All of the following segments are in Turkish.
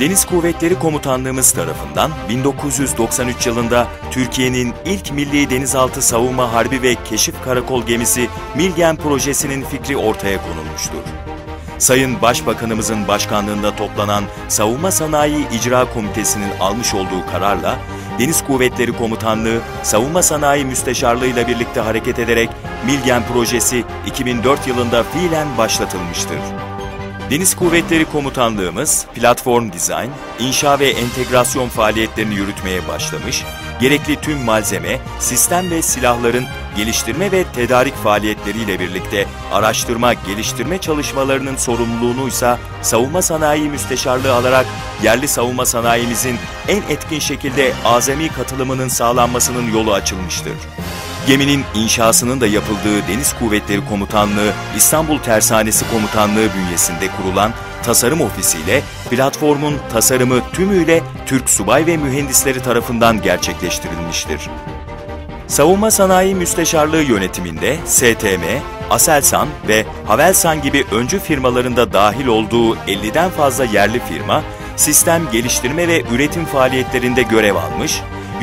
Deniz Kuvvetleri Komutanlığımız tarafından 1993 yılında Türkiye'nin ilk milli denizaltı savunma harbi ve keşif karakol gemisi Milgen projesinin fikri ortaya konulmuştur. Sayın Başbakanımızın başkanlığında toplanan Savunma Sanayi İcra Komitesi'nin almış olduğu kararla Deniz Kuvvetleri Komutanlığı Savunma Sanayi Müsteşarlığı ile birlikte hareket ederek Milgen projesi 2004 yılında fiilen başlatılmıştır. Deniz Kuvvetleri Komutanlığımız platform dizayn, inşa ve entegrasyon faaliyetlerini yürütmeye başlamış, gerekli tüm malzeme, sistem ve silahların geliştirme ve tedarik faaliyetleriyle birlikte araştırma, geliştirme çalışmalarının sorumluluğunu ise Savunma Sanayi Müsteşarlığı alarak yerli savunma sanayimizin en etkin şekilde azami katılımının sağlanmasının yolu açılmıştır. Geminin inşasının da yapıldığı Deniz Kuvvetleri Komutanlığı İstanbul Tersanesi Komutanlığı bünyesinde kurulan tasarım ofisiyle platformun tasarımı tümüyle Türk subay ve mühendisleri tarafından gerçekleştirilmiştir. Savunma Sanayi Müsteşarlığı yönetiminde STM, Aselsan ve Havelsan gibi öncü firmalarında dahil olduğu 50'den fazla yerli firma, sistem geliştirme ve üretim faaliyetlerinde görev almış,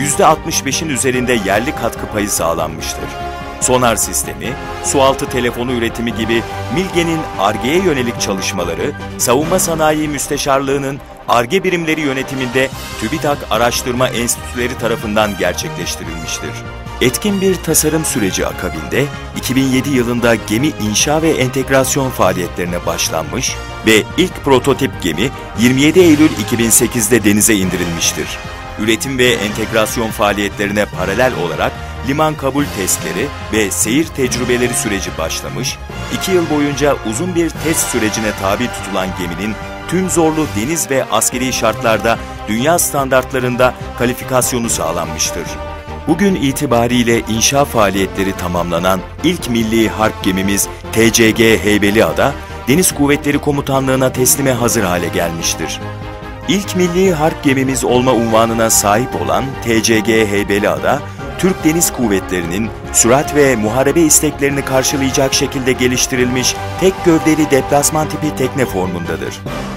%65'in üzerinde yerli katkı payı sağlanmıştır. Sonar sistemi, sualtı telefonu üretimi gibi Milgen'in Ar-Ge'ye yönelik çalışmaları, Savunma Sanayi Müsteşarlığı'nın Ar-Ge birimleri yönetiminde TÜBİTAK Araştırma Enstitüleri tarafından gerçekleştirilmiştir. Etkin bir tasarım süreci akabinde 2007 yılında gemi inşa ve entegrasyon faaliyetlerine başlanmış ve ilk prototip gemi 27 Eylül 2008'de denize indirilmiştir. Üretim ve entegrasyon faaliyetlerine paralel olarak liman kabul testleri ve seyir tecrübeleri süreci başlamış, 2 yıl boyunca uzun bir test sürecine tabi tutulan geminin tüm zorlu deniz ve askeri şartlarda dünya standartlarında kalifikasyonu sağlanmıştır. Bugün itibariyle inşa faaliyetleri tamamlanan ilk milli harp gemimiz TCG Heybeliada, Deniz Kuvvetleri Komutanlığı'na teslime hazır hale gelmiştir. İlk milli harp gemimiz olma unvanına sahip olan TCG Heybeliada, Türk Deniz Kuvvetleri'nin sürat ve muharebe isteklerini karşılayacak şekilde geliştirilmiş tek gövdeli deplasman tipi tekne formundadır.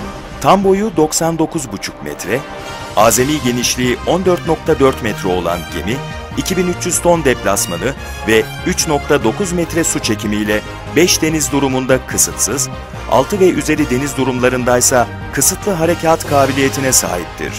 Tam boyu 99,5 metre, azami genişliği 14,4 metre olan gemi, 2300 ton deplasmanı ve 3,9 metre su çekimiyle 5 deniz durumunda kısıtsız, 6 ve üzeri deniz durumlarındaysa kısıtlı harekat kabiliyetine sahiptir.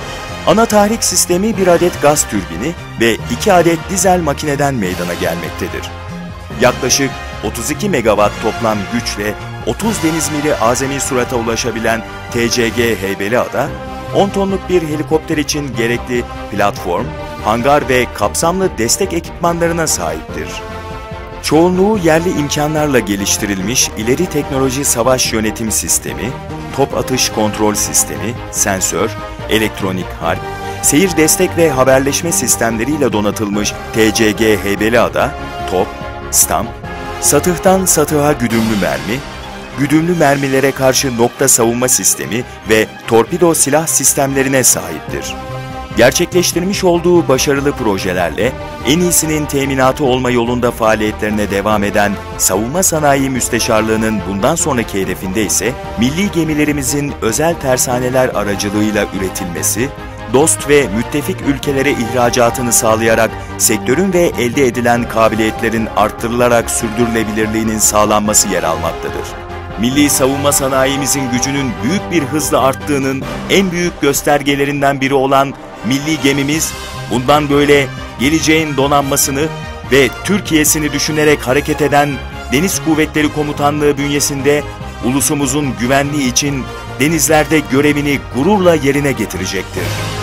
Ana tahrik sistemi bir adet gaz türbini ve 2 adet dizel makineden meydana gelmektedir. Yaklaşık 32 megawatt toplam güçle 30 deniz mili azami surata ulaşabilen TCG Heybeliada, 10 tonluk bir helikopter için gerekli platform, hangar ve kapsamlı destek ekipmanlarına sahiptir. Çoğunluğu yerli imkanlarla geliştirilmiş ileri teknoloji savaş yönetim sistemi, top atış kontrol sistemi, sensör, elektronik harp, seyir destek ve haberleşme sistemleriyle donatılmış TCG Heybeliada, top, stamp, satıhtan satıha güdümlü mermi, güdümlü mermilere karşı nokta savunma sistemi ve torpido silah sistemlerine sahiptir. Gerçekleştirmiş olduğu başarılı projelerle en iyisinin teminatı olma yolunda faaliyetlerine devam eden Savunma Sanayi Müsteşarlığı'nın bundan sonraki hedefinde ise milli gemilerimizin özel tersaneler aracılığıyla üretilmesi, dost ve müttefik ülkelere ihracatını sağlayarak sektörün ve elde edilen kabiliyetlerin arttırılarak sürdürülebilirliğinin sağlanması yer almaktadır. Milli savunma sanayimizin gücünün büyük bir hızla arttığının en büyük göstergelerinden biri olan milli gemimiz, bundan böyle geleceğin donanmasını ve Türkiye'sini düşünerek hareket eden Deniz Kuvvetleri Komutanlığı bünyesinde ulusumuzun güvenliği için denizlerde görevini gururla yerine getirecektir.